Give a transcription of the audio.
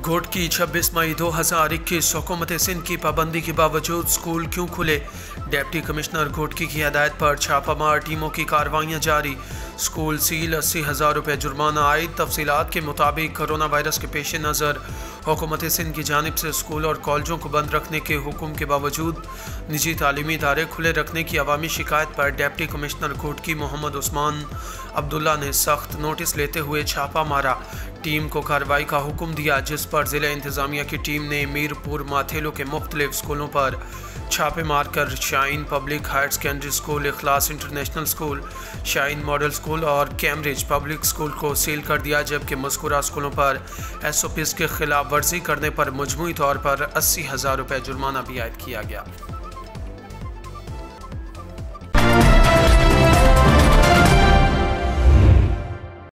घोट की 26 मई 2021 हुकूमत सिंध की पाबंदी के बावजूद स्कूल क्यों खुले? डिप्टी कमिश्नर घोटकी की हिदायत पर छापामार टीमों की कार्रवाइयाँ जारी। स्कूल सील, 80,000 रुपये जुर्माना आयद। तफसीलात के मुताबिक कोरोना वायरस के पेश नज़र हुकूमत सिंध की जानिब से स्कूल और कॉलेजों को बंद रखने के हुक्म के बावजूद निजी तालीमी इदारे खुले रखने की अवामी शिकायत पर डिप्टी कमिश्नर घोटकी मोहम्मद उस्मान अब्दुल्ला ने सख्त नोटिस लेते हुए छापा मारा। टीम को कार्रवाई का हुक्म दिया, जिस पर ज़िला इंतज़ामिया की टीम ने मीरपुर माथेलो के मुख्तलिफ स्कूलों पर छापे मारकर Shine public higher secondary school, Ikhlas international school, Shine model school और कैम्ब्रिज पब्लिक स्कूल को सील कर दिया, जबकि मज़कूरा स्कूलों पर SOPs के खिलाफ वर्जी करने पर मजमूई तौर पर 80,000 रुपये जुर्माना भी आयद किया गया।